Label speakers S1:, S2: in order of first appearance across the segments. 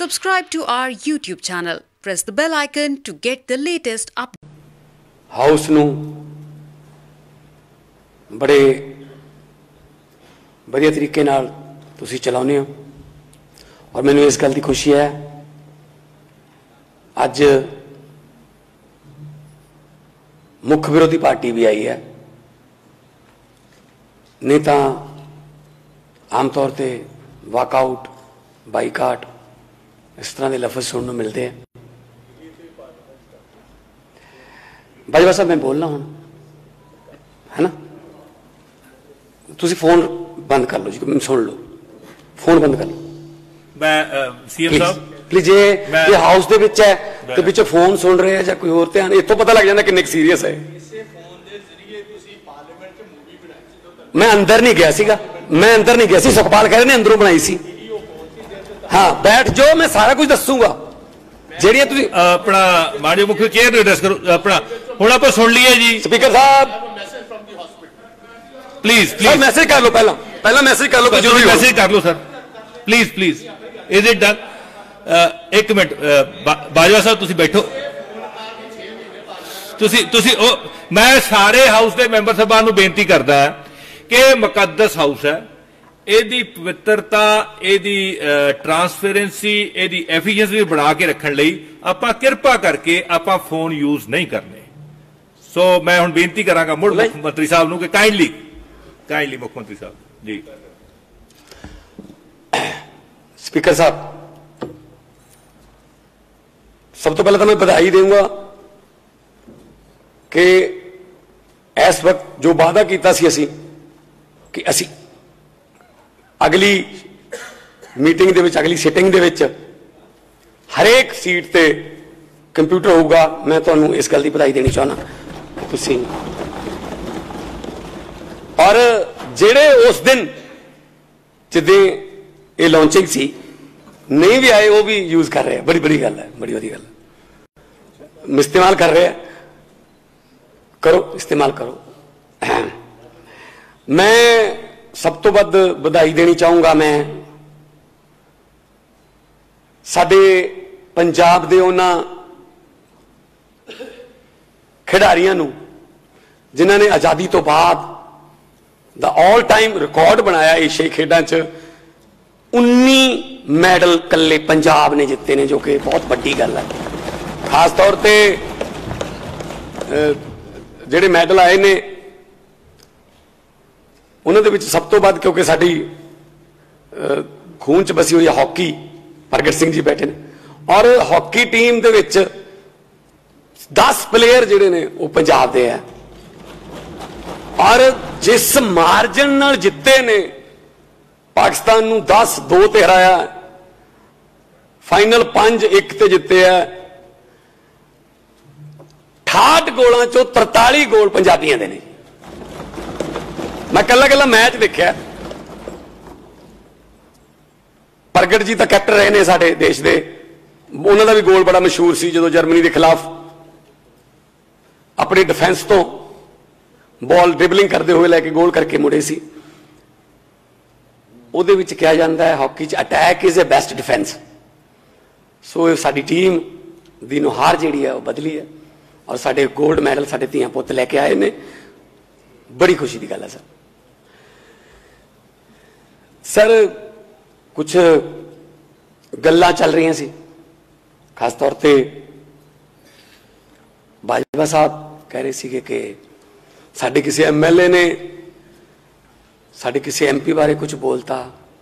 S1: Subscribe to our YouTube channel. Press the bell icon to get the latest updates.
S2: House नूं बड़े बढ़िया तरीके नाल तुसीं चलाउने हो और मैनूं इस गल दी खुशी है अज मुख विरोधी पार्टी भी आई है नहीं तो आम तौर पर वाकआउट बाईकाट इस तरह के लफज सुनने मिलते हैं। बाजवा साहब मैं बोलना हूं है ना, तुसी फोन बंद कर लो जी, सुन लो, फोन बंद कर लो।
S3: मैं सीएम साहब
S2: प्लीज ये हाउस दे विच है ते पिछे फोन सुन रहे हैं या कोई और ध्यान इतों पता लग जाता किन्ने सीरियस है। मैं अंदर नहीं गया सीगा, मैं अंदर नहीं गया सी, सुखपाल कह रहे ने अंदरों बनाई सी। हाँ बैठ जाओ, मैं सारा कुछ दसूंगा ਜਿਹੜੀਆਂ ਤੁਸੀਂ
S3: अपना माननीय मुख्य चेयर एड्रेस करो अपना ਹੁਣ ਆਪਾਂ ਸੁਣ ਲਈਏ ਜੀ।
S2: स्पीकर साहब
S3: प्लीज
S2: प्लीज मैसेज कर लो, पहला मैसेज कर लो, कोई जरूरी
S3: मैसेज कर लो sir please please. Is it done? एक मिनट बाजवा साहब ਤੁਸੀਂ बैठो, ਤੁਸੀਂ मैं सारे हाउस के मैंबर साहबान ਨੂੰ ਬੇਨਤੀ ਕਰਦਾ कि मुकद्दस हाउस है, ਇਹਦੀ ਪਵਿੱਤਰਤਾ, ਇਹਦੀ ਟਰਾਂਸਪੇਰੈਂਸੀ, ਇਹਦੀ ਐਫੀਸ਼ੀਐਂਸੀ ਬਣਾ ਕੇ ਰੱਖਣ ਲਈ ਆਪਾਂ ਕਿਰਪਾ ਕਰਕੇ ਆਪਾਂ ਫੋਨ ਯੂਜ਼ ਨਹੀਂ ਕਰਨੇ। ਸੋ ਮੈਂ ਹੁਣ ਬੇਨਤੀ ਕਰਾਂਗਾ ਮੁੱਢ ਮੁੱਖ ਮੰਤਰੀ ਸਾਹਿਬ ਨੂੰ ਕਿ ਕਾਈਂਡਲੀ ਮੁੱਖ ਮੰਤਰੀ ਸਾਹਿਬ ਜੀ।
S2: स्पीकर साहब सब तो पहले तो मैं बधाई दूंगा कि इस वक्त जो वादा किया असी कि असी अगली मीटिंग दे विच, अगली सिटिंग दे विच हरेक सीट ते कंप्यूटर होगा। मैं तुहानू इस गल दी बधाई देनी चाहना तुसीं और जेड़े उस दिन जिद्दे ये लॉन्चिंग सी नहीं भी आए वो भी यूज कर रहे हैं। बड़ी बड़ी गल है, बड़ी बड़ी गल है, इस्तेमाल कर रहे हैं, करो इस्तेमाल करो। मैं सब तो वध बधाई देनी चाहूंगा मैं साडे पंजाब दे उन्हां खिडारियां नूं जिन्हां ने आज़ादी तो बाद दा ऑल टाइम रिकॉर्ड बनाया एशियाई खेडां च 19 मैडल कल्ले पंजाब ने जिते ने, जो कि बहुत बड़ी गल है। खास तौर पर जिहड़े मैडल आए ने उन्होंने विच सब तो बाद क्योंकि साडी खून च बसी हुई है हॉकी, प्रगट सिंह जी बैठे ने और हॉकी टीम दे विच 10 प्लेयर जिहड़े ने वो पंजाब दे है और जिस मार्जन नाल जिते ने पाकिस्तान नूं 10-2 ते हराया, फाइनल 5-1 ते जिते है। 68 गोलों चो 43 गोल पंजाबियों दे ने। मैं कला कला मैच देखा, प्रगट जी तो कैप्टन रहे ने साडे देश दे, उन्हों का भी गोल बड़ा मशहूर सी जो जर्मनी के खिलाफ अपनी डिफेंस तो बॉल ड्रिबलिंग करते हुए लैके गोल करके मुड़े सी। ਉਹਦੇ ਵਿੱਚ ਕਿਹਾ ਜਾਂਦਾ है हॉकी च attack is a best defence. So साडी टीम ਦੀ ਨੁਹਾਰ ਜਿਹੜੀ है वो बदली है और साडे गोल्ड मैडल साडे ਧੀਆਂ ਪੁੱਤ लैके आए ने, बड़ी खुशी की गल है सर। सर कुछ गल्लां चल रही सी, खास तौर पे बाजवा साहब कह रहे थे कि साडे किसी MLA ने साडे किसी MP बारे कुछ बोलता।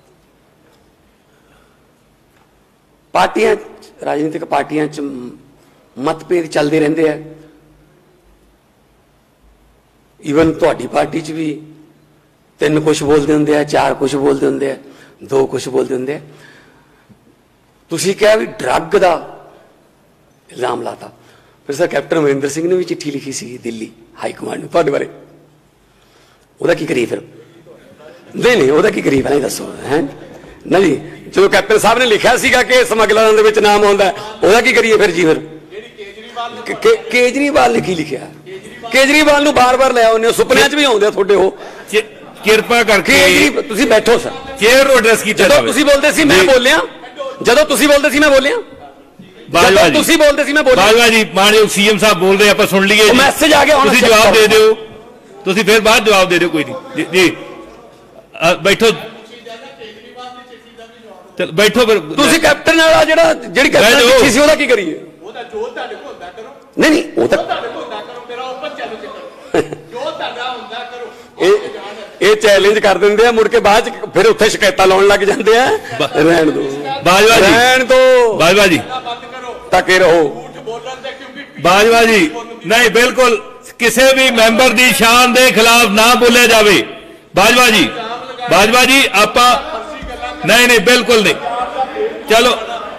S2: पार्टियां, राजनीतिक पार्टियां च मतभेद चलते रहते हैं। ईवन तुहाडी पार्टी च भी 3 कुछ बोलते होंगे, 4 कुछ बोलते होंगे, 2 कुछ बोलते होंगे। तुसीं कहा भी ड्रग का इल्जाम लाता, फिर सर कैप्टन अमरिंदर सिंह ने भी चिट्ठी लिखी सी दिल्ली हाई कमांड में तुहाडे बारे, ਉਹਦਾ ਕੀ करिए फिर? नहीं ਉਹਦਾ ਕੀ करिए पहले दसो है ना जी। जो कैप्टन साहब ने लिखा सीगा कि समगलरां दे विच नाम आउंदा ਉਹਦਾ ਕੀ करिए फिर जी? फिर केजरीवाल ने की लिखा? केजरीवाल नूं बार-बार ले आउंदे, सुपनिਆਂ च भी आउंदे ਤੁਹਾਡੇ ਉਹ।
S3: ਕਿਰਪਾ ਕਰਕੇ
S2: ਤੁਸੀਂ ਬੈਠੋ ਸਰ,
S3: ਚੇਅਰ ਨੂੰ ਐਡਰੈਸ ਕੀਤਾ ਜਾਵੇ।
S2: ਤੁਸੀਂ ਬੋਲਦੇ ਸੀ, ਮੈਂ ਬੋਲਿਆ, ਜਦੋਂ ਤੁਸੀਂ ਬੋਲਦੇ ਸੀ ਮੈਂ ਬੋਲਿਆ,
S3: ਬਾਜਵਾ ਜੀ
S2: ਤੁਸੀਂ ਬੋਲਦੇ ਸੀ ਮੈਂ ਬੋਲਿਆ।
S3: ਬਾਜਵਾ ਜੀ ਮਾਨਯੋਗ ਸੀਐਮ ਸਾਹਿਬ ਬੋਲ ਰਹੇ, ਆਪਾਂ ਸੁਣ ਲਈਏ।
S2: ਮੈਸੇਜ ਆ ਗਿਆ, ਹੁਣ
S3: ਤੁਸੀਂ ਜਵਾਬ ਦੇ ਦਿਓ, ਤੁਸੀਂ ਫਿਰ ਬਾਅਦ ਜਵਾਬ ਦੇ ਦਿਓ, ਕੋਈ ਨਹੀਂ ਜੀ। ਬੈਠੋ, ਚਲ ਬੈਠੋ ਫਿਰ।
S2: ਤੁਸੀਂ ਕੈਪਟਨ ਵਾਲਾ ਜਿਹੜੀ ਕੈਪਟਨ ਸੀ ਉਹਦਾ ਕੀ ਕਰੀਏ?
S4: ਉਹਦਾ ਜੋ ਤੁਹਾਡੇ ਕੋਲ ਹੁੰਦਾ ਕਰੋ।
S2: ਨਹੀਂ ਉਹ ਤਾਂ
S4: ਤੁਹਾਡੇ ਕੋਲ ਹੁੰਦਾ ਕਰੋ, ਮੇਰਾ ਓਪਨ ਚੈਲੰਜ ਕਰੋ, ਜੋ ਤੁਹਾਡਾ ਹੁੰਦਾ ਕਰੋ।
S2: ਇਹ ਚੈਲੰਜ ਕਰ ਦਿੰਦੇ ਆ, ਮੁੜ ਕੇ ਬਾਅਦ ਚ ਫਿਰ ਉੱਥੇ ਸ਼ਿਕਾਇਤਾਂ ਲਾਉਣ ਲੱਗ ਜਾਂਦੇ ਆ। ਰਹਿਣ ਦੋ
S3: ਬਾਜਵਾ ਜੀ,
S2: ਰਹਿਣ ਦੋ
S3: ਬਾਜਵਾ ਜੀ,
S2: ਟਕੇ ਰਹੋ।
S3: ਬਾਜਵਾ ਜੀ ਨਹੀਂ, ਬਿਲਕੁਲ ਕਿਸੇ ਵੀ ਮੈਂਬਰ ਦੀ ਸ਼ਾਨ ਦੇ ਖਿਲਾਫ ਨਾ ਬੋਲਿਆ ਜਾਵੇ। ਬਾਜਵਾ ਜੀ, ਬਾਜਵਾ ਜੀ ਆਪਾਂ नहीं नहीं बिल्कुल नहीं। चलो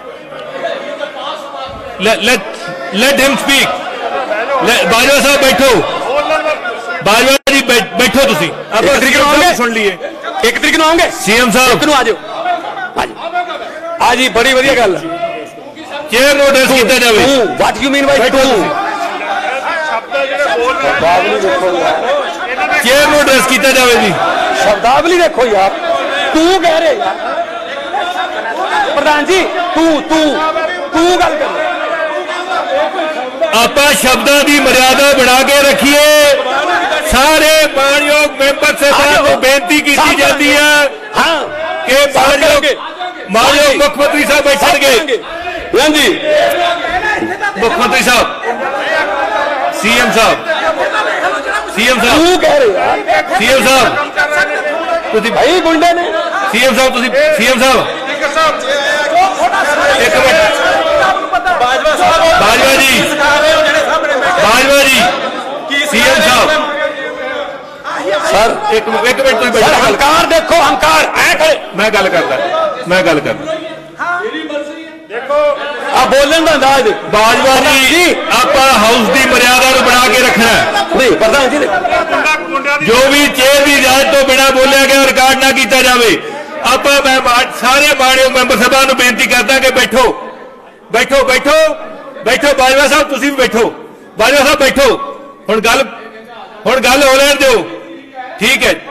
S3: लेट हिम स्पीक। बाजवा साहब बैठो, बाजवा जी बैठो। तुसी आप सुन लिए,
S2: एक तरीके ਨੂੰ ਆਉਂਗੇ
S3: सीएम साहब
S2: ਨੂੰ ਆ ਜਾਓ। ਆ ਜੀ ਬੜੀ ਵਧੀਆ ਗੱਲ।
S3: चेयर नो एड्रेस ਕੀਤਾ ਜਾਵੇ।
S2: What you mean by two?
S3: Chair no address ਕੀਤਾ ਜਾਵੇ जी।
S2: शब्दावली देखो यार, तू कह रहे यार प्रधान जी, तू गल कर।
S3: ਆਪਾਂ ਸ਼ਬਦਾਂ ਦੀ ਮਰਿਆਦਾ ਬਣਾ ਕੇ ਰੱਖੀਏ। ਸਾਰੇ ਮਾਨਯੋਗ ਮੈਂਬਰ ਸਾਹਿਬਾਨ ਨੂੰ ਬੇਨਤੀ ਕੀਤੀ ਜਾਂਦੀ ਹੈ ਕਿ ਮਾਨਯੋਗ ਮੁੱਖ ਮੰਤਰੀ ਸਾਹਿਬ ਬੈਠਣਗੇ।
S2: ਹਾਂਜੀ
S3: ਮੁੱਖ ਮੰਤਰੀ ਸਾਹਿਬ, ਸੀਐਮ ਸਾਹਿਬ,
S2: ਤੂੰ ਕਹਿ ਰਹੇ ਯਾਰ,
S3: ਸੀਐਮ ਸਾਹਿਬ ਤੁਸੀਂ
S2: ਭਾਈ ਗੁੰਡੇ ਨੇ।
S3: ਸੀਐਮ ਸਾਹਿਬ ਤੁਸੀਂ, ਸੀਐਮ ਸਾਹਿਬ ਇੱਕ ਮਿੰਟ। ਬਾਜਵਾ ਜੀ, ਬਾਜਵਾ ਜੀ, ਸੀਐਮ ਸਾਹਿਬ
S2: ਸਰ
S3: ਇੱਕ ਮਿੰਟ ਤੁਸੀਂ ਬੈਠੋ।
S2: ਹੰਕਾਰ ਦੇਖੋ, ਹੰਕਾਰ ਐ ਖੜੇ।
S3: ਮੈਂ ਗੱਲ ਕਰਦਾ।
S2: ਆ ਬੋਲਣ ਦਾ ਅੰਦਾਜ਼।
S3: ਬਾਜਵਾ ਜੀ ਆਪਾਂ ਹਾਊਸ ਦੀ ਮਰਿਆਦਾ ਨੂੰ ਬਣਾ ਕੇ ਰੱਖਣਾ।
S2: ਨਹੀਂ ਪ੍ਰਧਾਨ ਜੀ,
S3: ਜੋ ਵੀ ਚੇਅਰ ਦੀ ਇਜਾਜ਼ਤ ਤੋਂ ਬਿਨਾਂ ਬੋਲਿਆ ਗਿਆ ਰਿਕਾਰਡ ਨਾ ਕੀਤਾ ਜਾਵੇ। ਆਪਾਂ ਮੈਂ ਸਾਰੇ ਮਾਨਯੋਗ ਮੈਂਬਰ ਸਾਹਿਬਾਨ ਨੂੰ ਬੇਨਤੀ ਕਰਦਾ ਕਿ ਬੈਠੋ ਬੈਠੋ ਬੈਠੋ ਬੈਠੋ। ਬਾਜਵਾ ਸਾਹਿਬ ਤੁਸੀਂ ਵੀ ਬੈਠੋ। ਬਾਜਵਾ ਸਾਹਿਬ ਬੈਠੋ। ਹੁਣ ਗੱਲ ਹੋ ਲੈਣ ਦਿਓ, ਠੀਕ ਹੈ?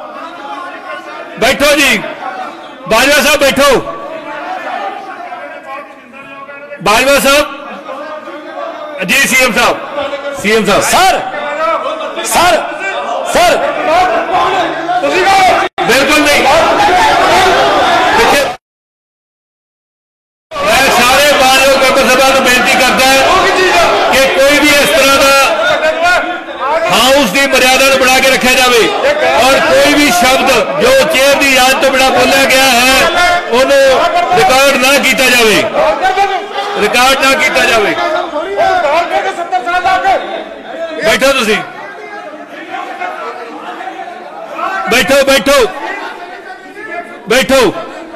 S3: ਬੈਠੋ ਜੀ, ਬਾਜਵਾ ਸਾਹਿਬ ਬੈਠੋ। बाजवा साहब जी, सीएम साहब
S2: सर
S3: बिल्कुल नहीं। मैं सारे मानयोग मेंबर सभा को बेनती करता है कि कोई भी इस तरह का हाउस की मर्यादा को बना के रखा जाए और कोई भी शब्द जो चेयर की इजाजत तो बिना बोलिया गया है उन्होंने रिकॉर्ड ना किया जाए, रिकॉर्ड ना किया जाए। बैठो तुसी, बैठो बैठो बैठो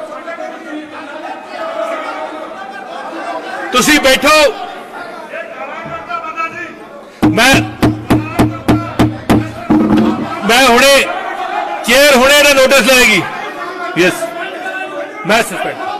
S3: तुसी बैठो। मैं हुणे चेयर हुणे ना नोटिस लाएगी। यस, मैं सस्पेंड।